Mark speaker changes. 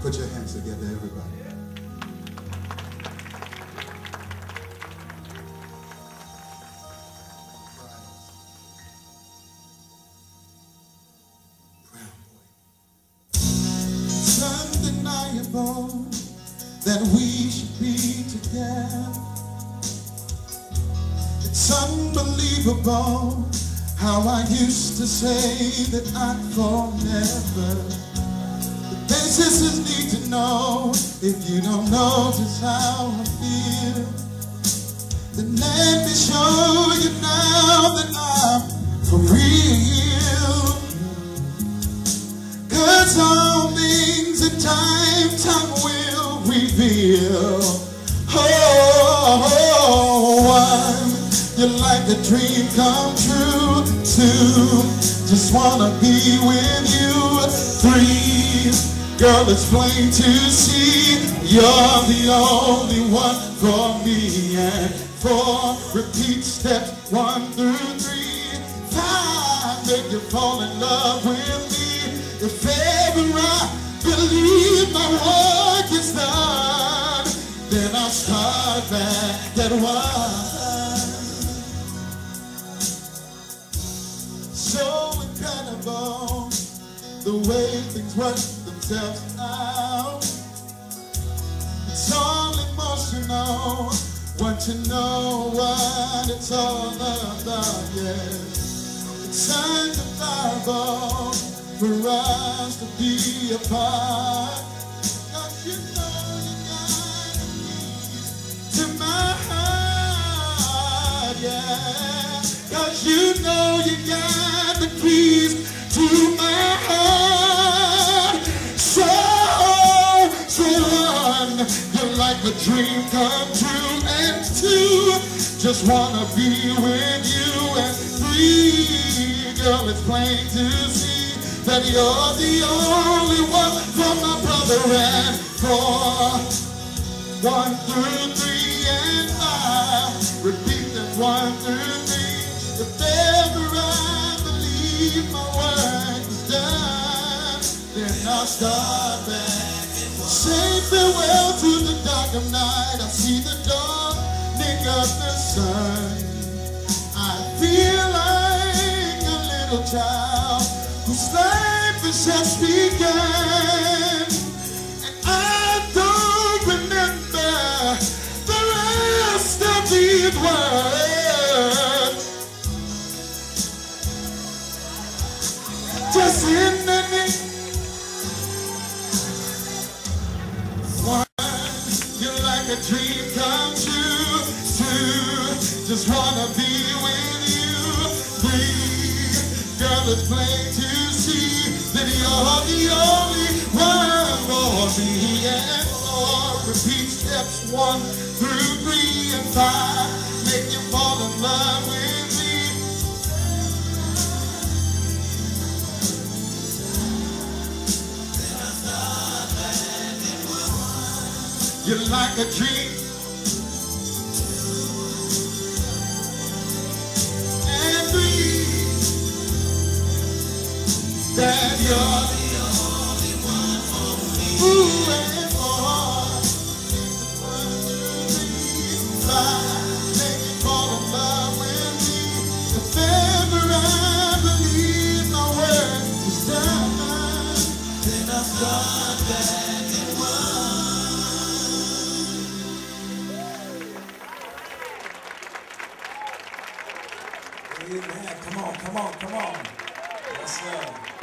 Speaker 1: Put your hands together, everybody. It's undeniable that we should be together. It's unbelievable how I used to say that I'd fall never. The basis need to know. If you don't know just how I feel, then let me show you now that I'm for real. 'Cause all things in time will reveal. Oh, one, you're like a dream come true. Two, just wanna be with you. Three, girl, it's plain to see you're the only one for me. And four, repeat steps 1 through 3. 5, make you fall in love with me. If ever I believe my work is done, then I'll start back at 1. So incredible the way things work themselves out. It's all emotional once you know what it's all about. Yes, it's undeniable for us to be apart. 'Cause you know you got the keys to my heart. Yeah, 'cause you know you got the keys to my heart. So one, you're like a dream come true. And 2, just wanna be with you. And 3, girl, it's plain to see that you're the only one for my brother. And 4, 1 through 3 and 5, repeat that 1 through 3. If ever I believe my work is done, then I'll start back. Say farewell to the dark of night. I see the dawning of the sun. I feel like a little child whose life is just begun. And I don't remember the rest of these words. Just in the name. A dream come true. 2, just wanna be with you. 3, girl, it's plain to see that you're the only one for me. And 4, repeat steps 1 through 3 and 5, make you fall in love with me. You're like a dream. And 3, that you're the only one for me. Ooh, and 4, 1 through 3, 5, make you fall in love with me. If ever I believe my work is done, then I'll start back at 1. Amen. Come on, come on, come on. Yes, sir.